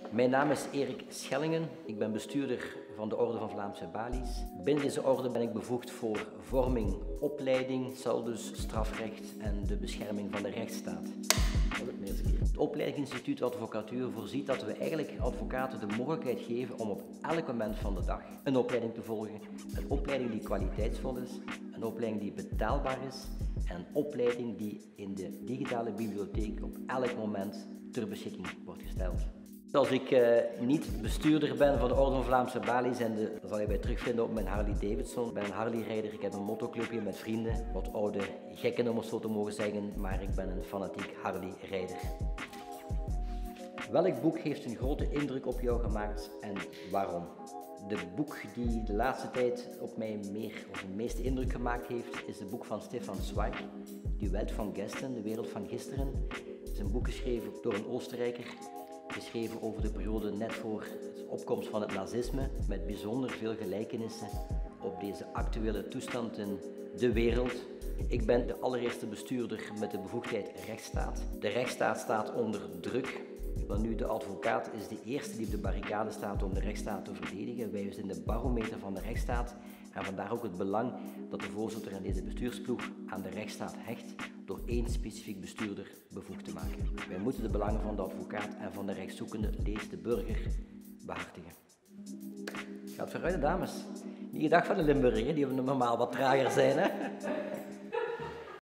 Mijn naam is Erik Schellingen. Ik ben bestuurder van de Orde van Vlaamse Balies. Binnen deze orde ben ik bevoegd voor vorming, opleiding, saltus, strafrecht en de bescherming van de rechtsstaat. Het opleidingsinstituut Advocatuur voorziet dat we eigenlijk advocaten de mogelijkheid geven om op elk moment van de dag een opleiding te volgen. Een opleiding die kwaliteitsvol is, een opleiding die betaalbaar is en een opleiding die in de digitale bibliotheek op elk moment ter beschikking wordt gesteld. Als ik niet bestuurder ben van de Orde van Vlaamse Balies, dat zal je bij terugvinden op mijn Harley Davidson. Ik ben een Harley-rijder, ik heb een motoclubje met vrienden, wat oude gekken om het zo te mogen zeggen, maar ik ben een fanatiek Harley-rijder. Welk boek heeft een grote indruk op jou gemaakt en waarom? De boek die de laatste tijd op mij de meeste indruk gemaakt heeft, is het boek van Stefan Zweig, Die Welt van Gestern, de wereld van gisteren. Het is een boek geschreven door een Oostenrijker, geschreven over de periode net voor de opkomst van het nazisme, met bijzonder veel gelijkenissen op deze actuele toestand in de wereld. Ik ben de allereerste bestuurder met de bevoegdheid rechtsstaat. De rechtsstaat staat onder druk. Maar nu, de advocaat is de eerste die op de barricade staat om de rechtsstaat te verdedigen. Wij zijn de barometer van de rechtsstaat en vandaar ook het belang dat de voorzitter en deze bestuursploeg aan de rechtsstaat hecht door één specifiek bestuurder bevoegd te maken. Wij moeten de belangen van de advocaat en van de rechtszoekende, lees de burger, behartigen. Gaat vooruit, dames. Niet gedacht van de Limburgers, die normaal wat trager zijn, hè?